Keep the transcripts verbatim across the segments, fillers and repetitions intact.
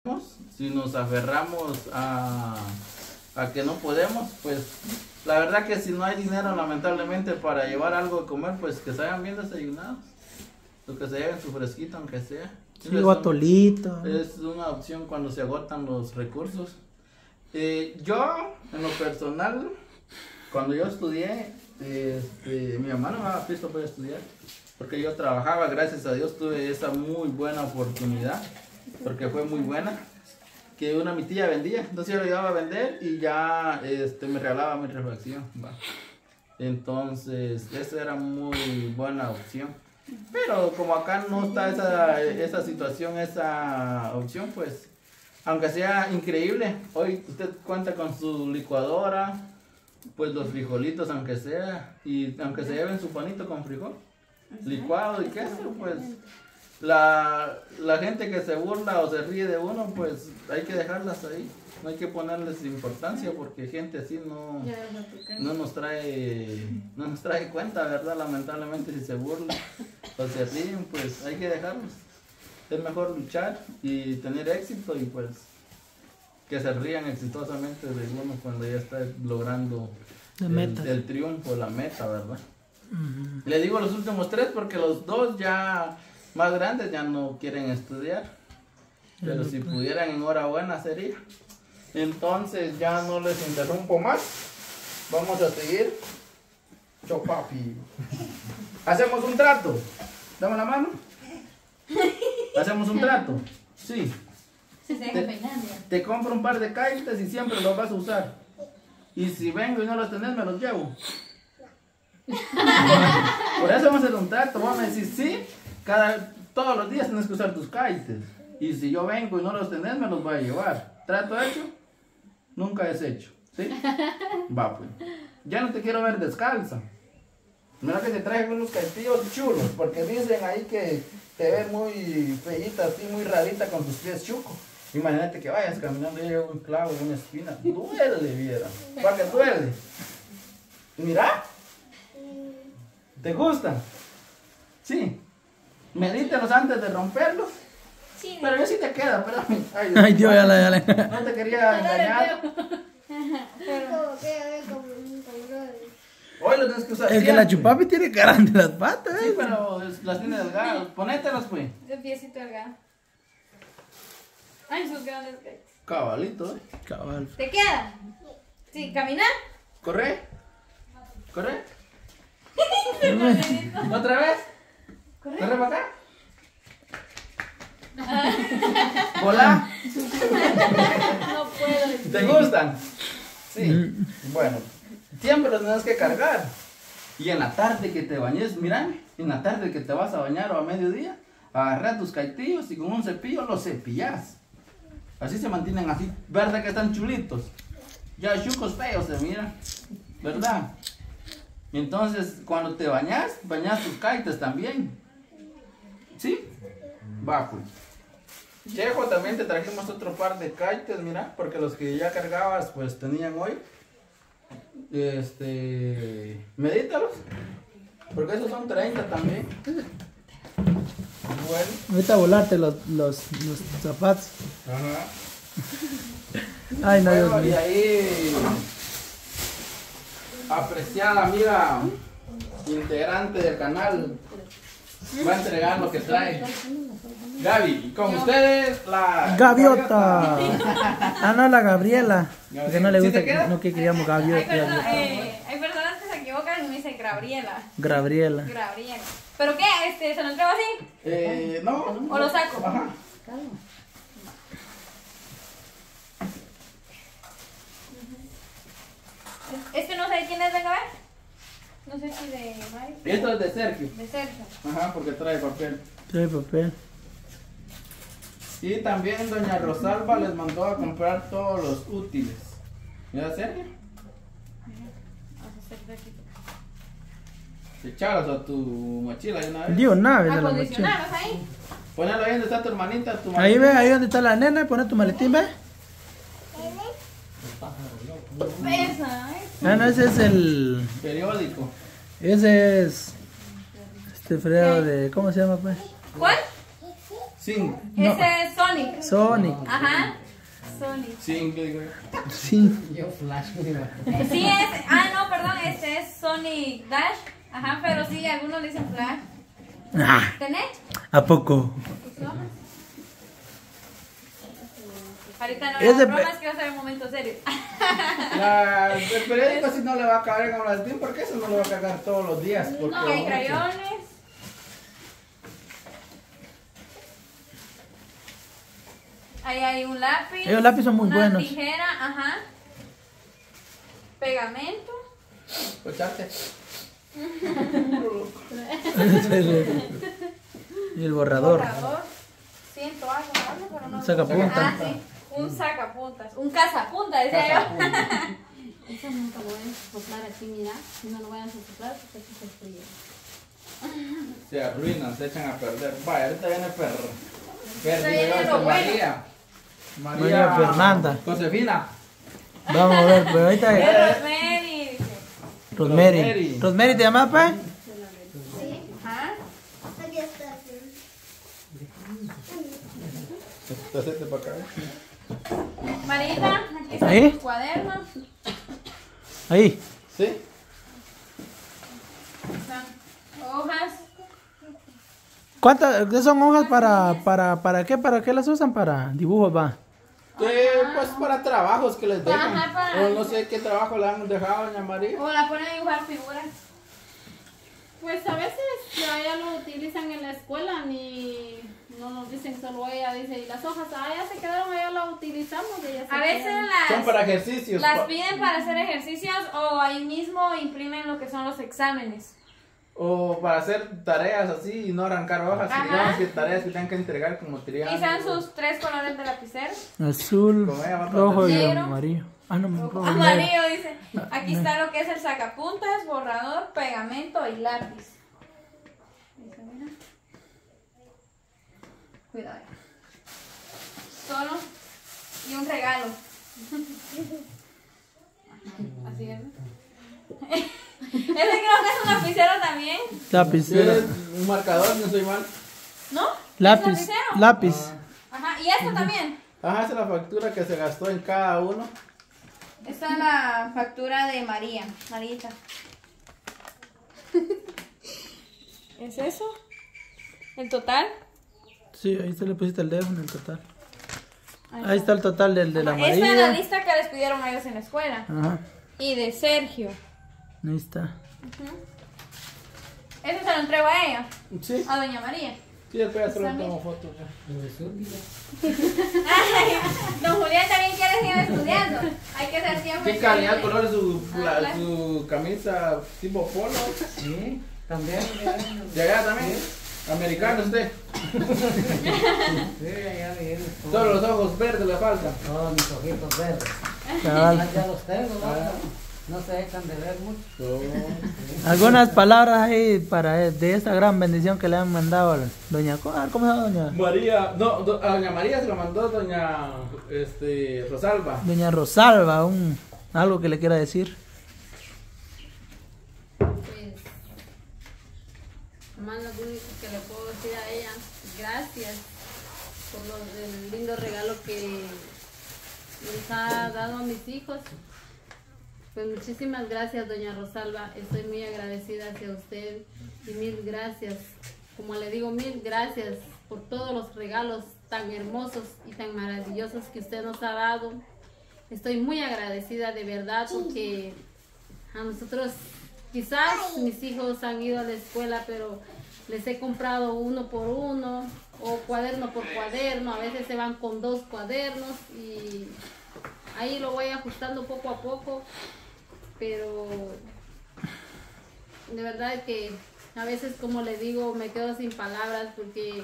Si nos aferramos a, a que no podemos, pues la verdad que si no hay dinero lamentablemente para llevar algo de comer, pues que se hagan bien desayunados, o que se lleven su fresquito aunque sea. Sí, o atolito. Es una opción cuando se agotan los recursos. Eh, yo, en lo personal, cuando yo estudié, este, mi mamá no me daba pisto para estudiar, porque yo trabajaba, gracias a Dios tuve esa muy buena oportunidad, porque fue muy buena, que una mi tía vendía, entonces yo le iba a vender y ya este, me regalaba mi refacción, va. Entonces esa era muy buena opción, pero como acá no está esa, esa situación, esa opción, pues aunque sea increíble, hoy usted cuenta con su licuadora, pues los frijolitos aunque sea, y aunque se lleven su panito con frijol licuado y queso, pues la, la gente que se burla o se ríe de uno, pues hay que dejarlas ahí, no hay que ponerles importancia, porque gente así no, no nos trae no nos trae cuenta, ¿verdad? Lamentablemente si se burlan o se ríen, pues hay que dejarlos. Es mejor luchar y tener éxito y pues que se rían exitosamente de uno cuando ya está logrando el, el triunfo, la meta, ¿verdad? Uh-huh. Le digo los últimos tres porque los dos ya más grandes ya no quieren estudiar, pero uh-huh. si pudieran, enhorabuena sería. Entonces ya no les interrumpo más, vamos a seguir. Yo papi, hacemos un trato, dame la mano. Hacemos un trato, sí. Te, te compro un par de kaites y siempre los vas a usar. Y si vengo y no los tenés, me los llevo. Por eso vamos a hacer un trato. Vamos a decir, sí, cada, todos los días tienes que usar tus kaites. Y si yo vengo y no los tenés, me los voy a llevar. ¿Trato hecho? Nunca es hecho. ¿Sí? Va, pues. Ya no te quiero ver descalza. Mira que te traen unos castillos chulos, porque dicen ahí que te ves muy feíta, así, muy rarita con tus pies chucos. Imagínate que vayas caminando y llega un clavo, una espina. Duele, viera. ¿Para qué duele? Mira. ¿Te gustan? Sí. Medítelos antes de romperlos. Sí. Pero yo sí te queda, espérame. Ay, Ay Dios, ya la, ya la. No te quería engañar. Hoy lo tienes que usar. Es siempre. Que la chupapi tiene grande las patas. Sí, pero las tiene delgadas. Ponételas, pues. De piecito delgado. Ay, sus grandes pies. Cabalito, eh. Cabal. ¿Te queda? Sí, caminar. Corre. Corre. ¿Otra vez? Corre. Corre para acá. Hola. No puedo. ¿Te gustan? Sí. Mm. Bueno. Siempre los tienes que cargar. Y en la tarde que te bañes, mira, en la tarde que te vas a bañar o a mediodía, agarras tus caitillos y con un cepillo los cepillas. Así se mantienen así, ¿verdad que están chulitos? Ya chucos feos se miran, ¿verdad? Y entonces cuando te bañas, bañas tus caites también. ¿Sí? Va pues. Chejo, también te trajimos otro par de caites, mira, porque los que ya cargabas pues tenían hoy. Este, medítalos, porque esos son treinta también. Bueno. Ahorita volarte los, los, los zapatos. Ajá. Ay, no, bueno, Dios mío. Y ahí, apreciada amiga integrante del canal, va a entregar lo que trae. Gaby, con ustedes la Gaviota. Ah, no, la Gabriela. Porque no le ¿Sí gusta, que, no que queríamos Gaviota. Hay, persona, eh, hay personas que se equivocan y me dicen Gabriela. Gabriela. Gabriela. ¿Pero qué? Este, ¿se lo entrego así? Eh, no. ¿O lo saco? Ajá. Este no sé de quién es, venga a ver. No sé si de Mario. Esto es de Sergio. De Sergio. Ajá, porque trae papel. Trae papel. Y también doña Rosalba les mandó a comprar todos los útiles. ¿Mira, Sergio? Vamos a hacer de aquí. Echarlos a tu mochila de una vez. Dios, nada, de la mochila. Acondicionarlos ahí. Ponelo ahí donde está tu hermanita, tu Ahí ve, ahí donde está la nena, pone tu maletín, ve. Pesa, ¿eh? Ah, no, ese es el... periódico. Ese es... Este Fredo de... ¿Cómo se llama, pues? ¿Cuál? Zinc. No. Ese es Sonic. Sonic. Ajá. Sonic. Zinc, digo. Sí. Yo Flash, mira. Eh, Sí es. Ah, no, perdón. Este es Sonic Dash. Ajá, pero sí, algunos le dicen Flash. Ah, ¿Tenés? ¿a poco? ¿Tus ojos? Ahorita no Es de es pe- broma, es que va a ser un momento serio. La, el periódico sí no le va a caer con las D I M porque eso no lo va a cargar todos los días. Porque Ok, crayones. Ahí hay un lápiz. Los lápices son muy una buenos. Tijera, ajá. Pegamento. Escuchate. Y el borrador. Borrador. Siento algo, algo, pero no. Sacapuntas. Ah, sí. Un sacapuntas. Un cazapuntas, decía yo. Eso nunca lo voy a soplar aquí, mira. No lo vayan a soplar porque aquí se fríe. Se arruinan, se echan a perder. Vaya, ahorita viene per. Per, viene digo yo, lo este, bueno. María. María Fernanda. Josefina. Vamos a ver, pero ahorita Es Rosemary, dice. Rosemary. Rosemary. Rosemary, ¿te llamas, pues? Ajá. Hacete para acá. Marita, aquí están ¿Ahí? tus cuadernos. Ahí. ¿Sí? Están hojas. ¿Cuántas? ¿Qué son hojas para, para, para qué? ¿Para qué las usan? Para dibujos, va. Eh, pues para trabajos que les dejan. Ajá, para- O no sé qué trabajo le han dejado, doña María. O la ponen a dibujar figuras. Pues a veces ya ya lo utilizan en la escuela, ni no nos dicen solo ella, dice, y las hojas, ah, ya se quedaron, ya las utilizamos. Y ya se A veces quedan. Son las, para ejercicios. las pa- piden para hacer ejercicios o ahí mismo imprimen lo que son los exámenes. O para hacer tareas así y no arrancar hojas. Ajá. Digamos que tareas que tengan que entregar como triángulo. Y son sus tres colores de lapicero. Azul, Como ella va a rojo y Negro. amarillo. Ah, no, rojo y negro. Amarillo dice. Aquí está lo que es el sacapuntas, borrador, pegamento y lápiz. Dice, mira. Cuidado. Solo y un regalo. Así es. ¿No? Ese creo que es un lapicero también. Sí, Lapicero. es un marcador, no soy mal. ¿No? Lápiz. ¿Es lapicero? Lápiz. Ajá, y esto también. Ajá, esa es la factura que se gastó en cada uno. Esta es la factura de María. Marita. ¿Es eso? ¿El total? Sí, ahí se le pusiste el dedo en el total. Ahí Ahí está el total del de la Esta es la amarilla. lista que les pidieron a ellos en la escuela. Ajá, Y de Sergio. ahí está. Eso se lo entrego a ella, Sí, a doña María. sí, después ya solo Está bien. tomo fotos. ya. Ay, don Julián también quiere seguir estudiando. Hay que ser siempre. ¿Qué calidad, color es su, Ah, la- claro. su camisa tipo polo? Sí, también. ¿De allá también? ¿Americano usted? Sí, allá viene. Solo los ojos verdes le faltan. Todos mis ojitos verdes. Cabal. Ya los tengo, ¿no? No se echan de ver mucho. Algunas palabras ahí para de esta gran bendición que le han mandado a la- doña Co- ah, ¿cómo se llama doña? María, no, do- a doña María se lo mandó doña este, Rosalba. Doña Rosalba, un algo que le quiera decir. Pues, nomás lo único que le puedo decir a ella, gracias por lo- el lindo regalo que les ha dado a mis hijos. Pues muchísimas gracias, doña Rosalba, estoy muy agradecida hacia usted y mil gracias, como le digo, mil gracias por todos los regalos tan hermosos y tan maravillosos que usted nos ha dado. Estoy muy agradecida de verdad porque a nosotros quizás mis hijos han ido a la escuela, pero les he comprado uno por uno o cuaderno por cuaderno, a veces se van con dos cuadernos y ahí lo voy ajustando poco a poco, pero de verdad que a veces, como le digo, me quedo sin palabras porque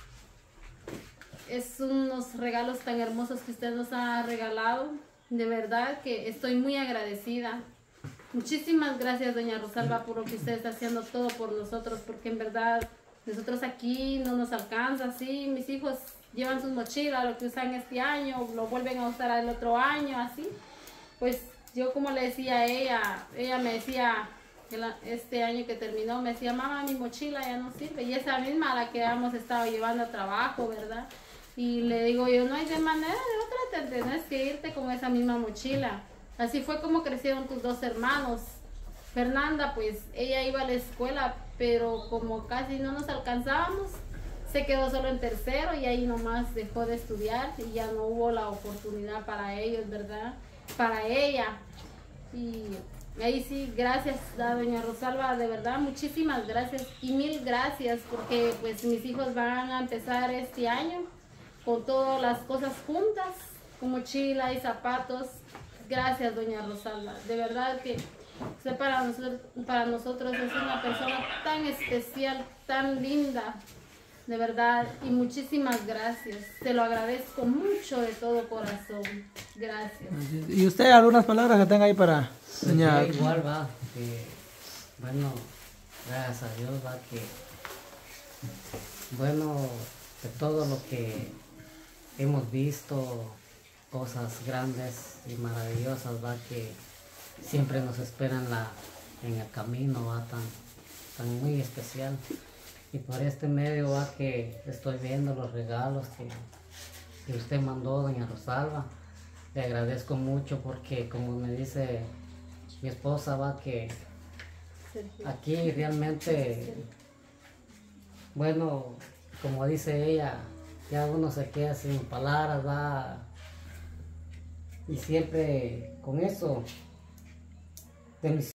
es unos regalos tan hermosos que usted nos ha regalado. De verdad que estoy muy agradecida. Muchísimas gracias, doña Rosalba, por lo que usted está haciendo todo por nosotros, porque en verdad nosotros aquí no nos alcanza, sí, mis hijos llevan sus mochilas, lo que usan este año, lo vuelven a usar el otro año, así. Pues yo, como le decía a ella, ella me decía, El a- este año que terminó me decía, mamá, mi mochila ya no sirve. Y esa misma la que hemos estado llevando a trabajo, ¿verdad? Y le digo yo, no hay de manera de otra, te tenés que irte con esa misma mochila. Así fue como crecieron tus dos hermanos. Fernanda, pues ella iba a la escuela, pero como casi no nos alcanzábamos, se quedó solo en tercero y ahí nomás dejó de estudiar y ya no hubo la oportunidad para ellos, ¿verdad? Para ella. Y ahí sí, gracias a doña Rosalba, de verdad, muchísimas gracias y mil gracias porque pues mis hijos van a empezar este año con todas las cosas juntas, con mochila y zapatos. Gracias, doña Rosalba, de verdad que usted para nosotros, para nosotros es una persona tan especial, tan linda, de verdad, y muchísimas gracias. Te lo agradezco mucho de todo corazón. Gracias. ¿Y usted algunas palabras que tenga ahí para doña? Sí, igual va, que, bueno, gracias a Dios va que, bueno, de todo lo que hemos visto, cosas grandes y maravillosas, va que siempre nos esperan la, en el camino, va tan, tan muy especial. Y por este medio va que estoy viendo los regalos que, que usted mandó, doña Rosalba. Le agradezco mucho porque, como me dice mi esposa, va que aquí realmente, bueno, como dice ella, ya uno se queda sin palabras, va. Y siempre con eso de mis